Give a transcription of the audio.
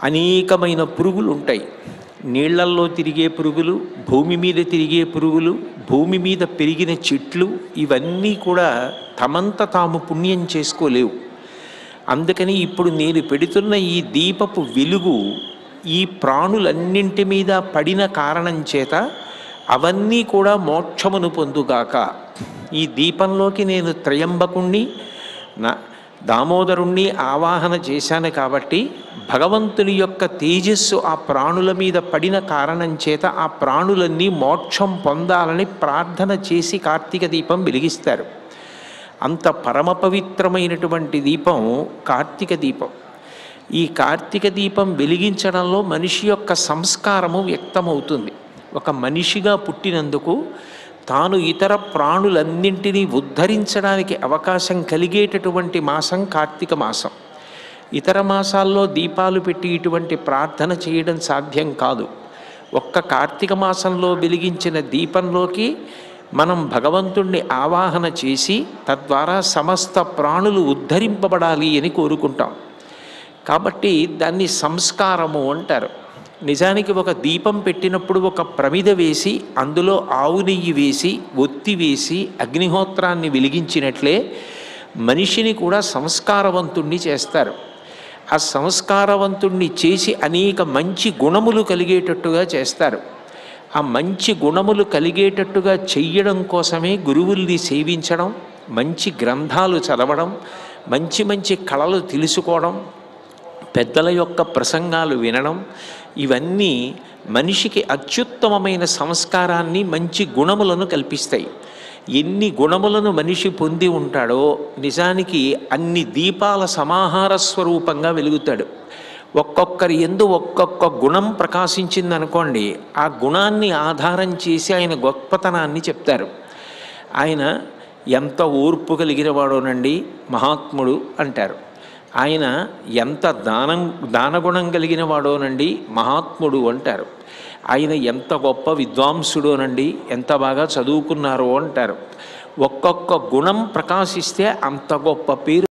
అనేకమైన పురుగులు ఉంటాయి. నీళ్లల్లో తిరిగే పురుగులు, భూమి మీద తిరిగే పురుగులు, భూమి మీద పెరిగిన చెట్లు, ఇవన్నీ కూడా తమంత తాము పుణ్యం చేసుకోలేవు. అందుకని ఇప్పుడు నేను పెడుతున్న ఈ దీపపు వెలుగు ఈ ప్రాణులన్నింటి మీద పడిన కారణం చేత అవన్నీ కూడా మోక్షమును పొందుగాక. ఈ దీపంలోకి నేను త్రయంబకుణ్ణి దామోదరుణ్ణి ఆవాహన చేశాను కాబట్టి భగవంతుని యొక్క తేజస్సు ఆ ప్రాణుల మీద పడిన కారణం చేత ఆ ప్రాణులన్నీ మోక్షం పొందాలని ప్రార్థన చేసి కార్తీక దీపం వెలిగిస్తారు. అంత పరమ పవిత్రమైనటువంటి దీపం కార్తీక దీపం. ఈ కార్తీక దీపం వెలిగించడంలో మనిషి యొక్క సంస్కారము వ్యక్తమవుతుంది. ఒక మనిషిగా పుట్టినందుకు తాను ఇతర ప్రాణులన్నింటినీ ఉద్ధరించడానికి అవకాశం కలిగేటటువంటి మాసం కార్తీక మాసం. ఇతర మాసాల్లో దీపాలు పెట్టి ఇటువంటి ప్రార్థన చేయడం సాధ్యం కాదు. ఒక్క కార్తీక మాసంలో వెలిగించిన దీపంలోకి మనం భగవంతుణ్ణి ఆవాహన చేసి తద్వారా సమస్త ప్రాణులు ఉద్ధరింపబడాలి అని కోరుకుంటాం. కాబట్టి దాన్ని సంస్కారము అంటారు. నిజానికి ఒక దీపం పెట్టినప్పుడు ఒక ప్రమిద వేసి అందులో ఆవు నెయ్యి వేసి ఒత్తి వేసి అగ్నిహోత్రాన్ని వెలిగించినట్లే మనిషిని కూడా సంస్కారవంతుణ్ణి చేస్తారు. ఆ సంస్కారవంతుణ్ణి చేసి అనేక మంచి గుణములు కలిగేటట్టుగా చేస్తారు. ఆ మంచి గుణములు కలిగేటట్టుగా చెయ్యడం కోసమే గురువుల్ని సేవించడం, మంచి గ్రంథాలు చదవడం, మంచి మంచి కళలు తెలుసుకోవడం, పెద్దల యొక్క ప్రసంగాలు వినడం, ఇవన్నీ మనిషికి అత్యుత్తమమైన సంస్కారాన్ని మంచి గుణములను కల్పిస్తాయి. ఎన్ని గుణములను మనిషి పొంది ఉంటాడో నిజానికి అన్ని దీపాల సమాహార స్వరూపంగా వెలుగుతాడు. ఒక్కొక్కరి యందు ఒక్కొక్క గుణం ప్రకాశించిందనుకోండి, ఆ గుణాన్ని ఆధారం చేసి ఆయన గొప్పతనాన్ని చెప్తారు. ఆయన ఎంత ఓర్పు కలిగిన వాడోనండి మహాత్ముడు అంటారు. ఆయన ఎంత దానగుణం కలిగిన వాడోనండి మహాత్ముడు అంటారు. ఆయన ఎంత గొప్ప విద్వాంసుడోనండి, ఎంత బాగా చదువుకున్నారో అంటారు. ఒక్కొక్క గుణం ప్రకాశిస్తే అంత గొప్ప పేరు